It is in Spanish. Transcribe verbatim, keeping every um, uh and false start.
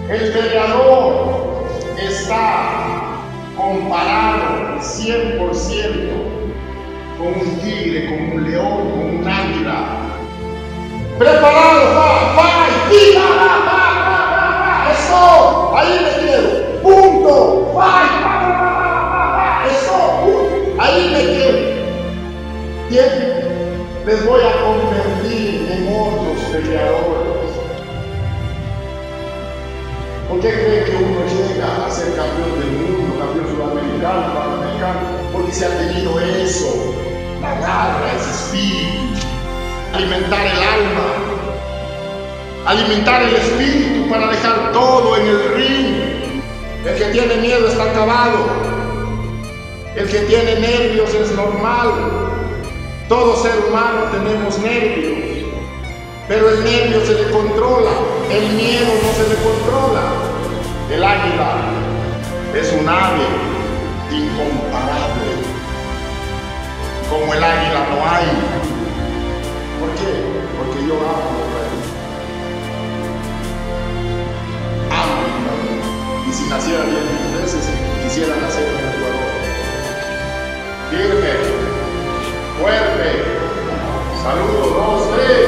El peleador está comparado cien por ciento con un tigre, con un león, con un águila. Preparado, va, va, tira, va, va, va, va, va, eso, ahí me quedo, punto, va, va, va, va, va, va, eso, punto, ahí me quedo. Bien, les voy a convertir en otros peleadores. ¿Por qué creen que uno llega a ser campeón del mundo, campeón sudamericano, panamericano? Porque se ha tenido eso, la garra, ese espíritu, alimentar el alma, alimentar el espíritu para dejar todo en el ring. El que tiene miedo está acabado, el que tiene nervios es normal. Todo ser humano tenemos nervios, pero el nervio se le controla, el miedo no se le controla. El águila es un ave incomparable. Como el águila no hay. ¿Por qué? Porque yo amo el país. Amo mi país. Y si naciera diez mil veces, quisiera nacer en el Ecuador. Firme, fuerte. Saludos, dos, tres.